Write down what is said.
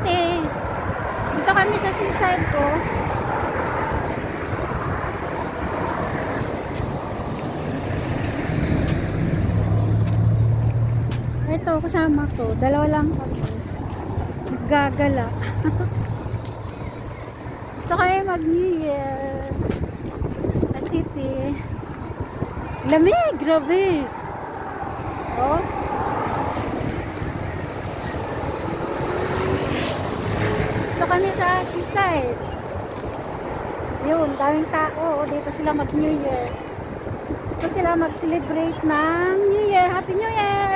City. Dito kami sa seaside ko. Ito, kasama ko. Dalawa lang kami. Gagala. Ito kami mag-New Year. Sa city. Lamig, grabe. Oh. Ito kami sa seaside. Yun, daming tao. Dito sila mag-New Year. Dito sila mag-celebrate ng New Year. Happy New Year!